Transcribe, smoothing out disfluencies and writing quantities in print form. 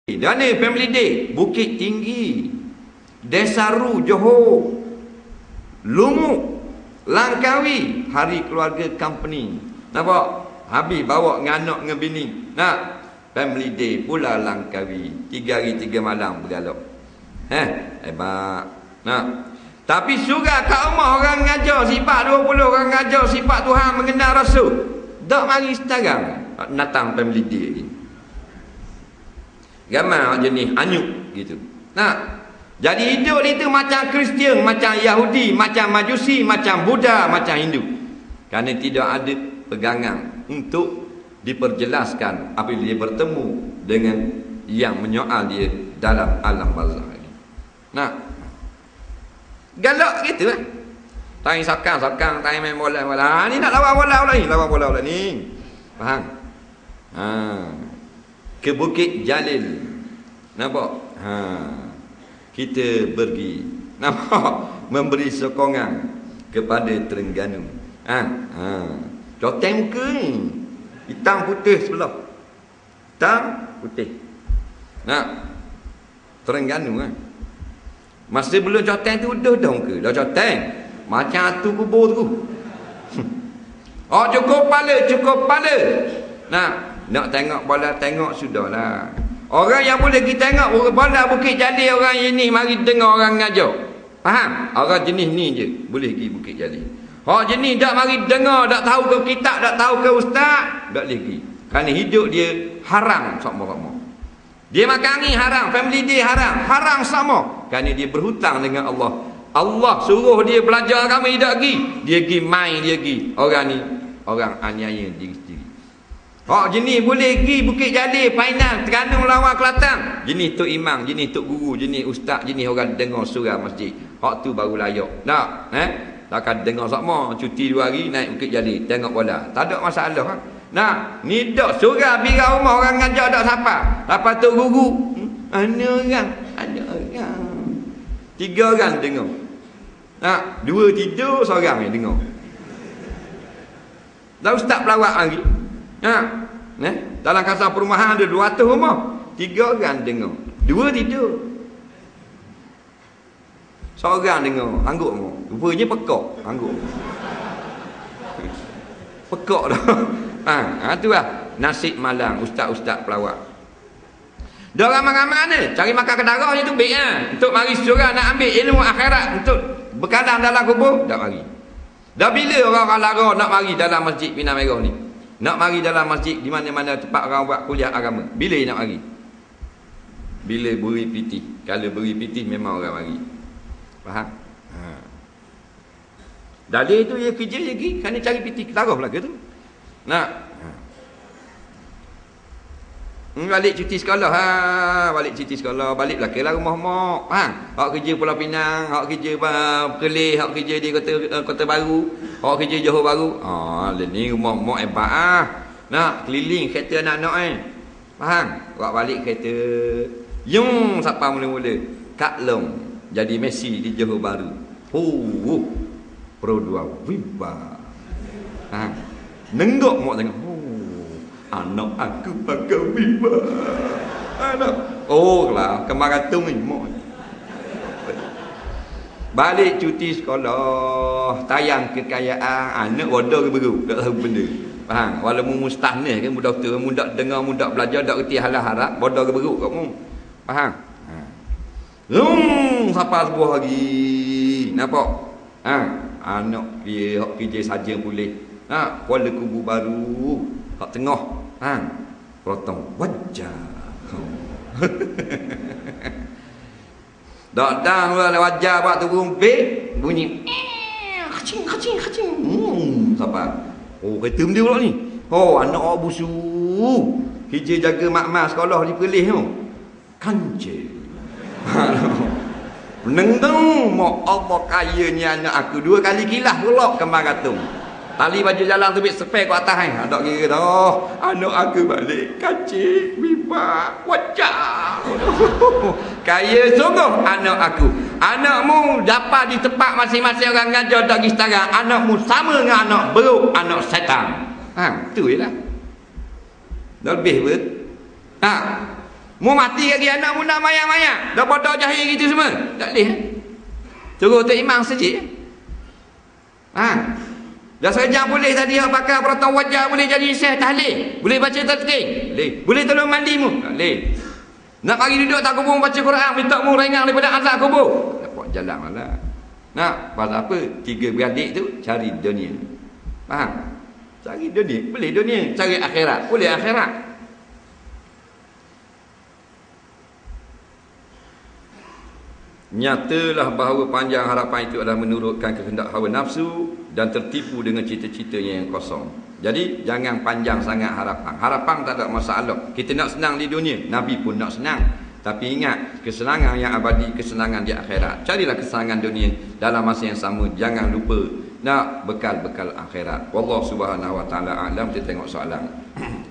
Mana family day? Bukit Tinggi, Desaru, Johor, Lumuk, Langkawi, hari keluarga company. Nampak? Habis bawa nganak dengan bini. Nak? Family day pula Langkawi. 3 hari 3 malam bergalak. Hebat. Nak? Tapi surah kat rumah orang ngajar sifat 20 orang ngajar sifat Tuhan mengenal Rasul. Tak mari sekarang. Natang family day ni. Gambar jenis anyuk gitu. Nah, jadi hidup itu macam Kristian, macam Yahudi, macam Majusi, macam Buddha, macam Hindu. Kerana tidak ada pegangan untuk diperjelaskan apabila dia bertemu dengan yang menyoal dia dalam alam barzakh ini. Nah, galak gitu lah. Tanya sakang, tanya main bola. Ni nak lawan bola ni, lawan bola ni. Faham? Ke Bukit Jalil. Nampak? Kita pergi. Nampak? Memberi sokongan kepada Terengganu. Coteng muka ni. Hitam putih sebelah. Hitam putih. Nah, Terengganu masa belum coteng tu dah muka. Dah coteng. Macam tu kubur tu. Cukup pala. Nah, nak tengok bola, tengok sudahlah. Orang yang boleh kita tengok bola Bukit Jalil, orang ini mari dengar orang ngajar. Faham? Orang jenis ni je boleh pergi Bukit Jalil. Orang jenis tak mari dengar, tak tahu ke kitab, tak tahu ke ustaz, tak boleh pergi. Kerana hidup dia haram sama-sama. Dia makan ni haram, family dia haram sama. Kerana dia berhutang dengan Allah. Allah suruh dia belajar agama, dia tak pergi. Dia pergi main, dia pergi. Orang ni orang aniaya diri sendiri. Jenis boleh pergi Bukit Jalil final Terengganu lawan Kelantan. Jenis tok imam, jenis tok guru, jenis ustaz, jenis orang dengar surah masjid. Tu baru layak. Tak? Takkan dengar sama cuti 2 hari naik Bukit Jalil tengok bola. Tak ada masalah. Nah, ni dak surah bira rumah orang ngajar dak siapa. Lepas tok guru, ada orang. 3 orang dengar. 2 tidur, seorang yang dengar. Dah ustaz pelawak lagi. Dalam kawasan perumahan ada 200 rumah. 3 orang dengar. 2 tidur. Seorang dengar. Angguk mu. Rupanya pekak. Angguk. Pekak dah. Tu lah. Nasib malang ustaz-ustaz pelawak. Dia ramai-ramai ni. Cari makan kedara ni tu baik untuk mari surah nak ambil ilmu akhirat. Untuk berkadang dalam kubur. Tak mari. Dah bila orang-orang lara nak mari dalam masjid Mina Merah ni? Nak mari dalam masjid di mana-mana tempat orang buat kuliah agama. Bila nak mari? Bila beri pitih. Kalau beri pitih memang orang mari. Faham? Dalil tu dia kerja lagi. Kerana cari pitih. Taruh pula ke tu? Nak? Balik cuti sekolah. Balik cuti sekolah. Balik belakang lah rumah mak. Hak kerja Pulau Pinang. Hak kerja Kelih. Hak kerja di Kota Baru. Hak kerja Johor Baru. Ni rumah mak hebat Nak keliling kereta anak-anak Faham? Buat balik kereta. Yung siapa mula-mula. Kak Long jadi Messi di Johor Baru. Pro 2 Viva. Nenggok mak tengok. Anak aku pakai Viva. Lah kemaratung ni mak. Balik cuti sekolah, tayang kekayaan, anak bodoh ke baru, tak tahu benda. Faham? Walaupun mustahil kan budak tu, mudak dengar, mudak belajar, tak reti halal harap, bodoh ke baru kamu. Faham? Siapa sebuah lagi. Nampak? Anak dia hak kerja saja boleh. Kuala Kubu Baru, hak tengah. Potong wajah. Dah wajah buat tu rumpit bunyi kacing. Siapa? Kereta dia pula ni. Anak awak busu. Kerja jaga mak-mak sekolah di Perlis tu. Kancil. Menenggang mak Allah kayanya anak aku 2 kali kilah pula kembang katung. Tali baju jalan tu bit sepek kat atas tak kira dah. Anak aku balik kacik biba wajah. Kaya sungguh anak aku. Anakmu dapat di tempat masing-masing orang ngajar tak pergi sekarang. Anakmu sama dengan anak beruk, anak setan. Tu je lah. Dah lebih ber. Mu mati lagi anak mu nak maya-maya. Dah bodoh jahil gitu semua. Tak boleh. Suruh Tok Imam saja. Dah sejak boleh tadi hak pakai peratang wajah boleh jadi syekh tahlil. Boleh baca talqin. Boleh. Boleh tolong mandi mu. Tak boleh. Nak bagi duduk tak kubur baca Quran, minta mu ringan daripada azab kubur. Dapat jalan malah. Nak pasal apa? 3 beradik tu cari dunia. Faham? Cari dunia, boleh dunia. Cari akhirat, boleh akhirat. Nyatalah bahawa panjang harapan itu adalah menurutkan kehendak hawa nafsu dan tertipu dengan cita-citanya yang kosong. Jadi jangan panjang sangat harapan. Harapan tak ada masalah. Kita nak senang di dunia, Nabi pun nak senang. Tapi ingat, kesenangan yang abadi, kesenangan di akhirat. Carilah kesenangan dunia dalam masa yang sama. Jangan lupa nak bekal-bekal akhirat. Wallahu subhanahu wa ta'ala a'lam. Kita tengok soalan.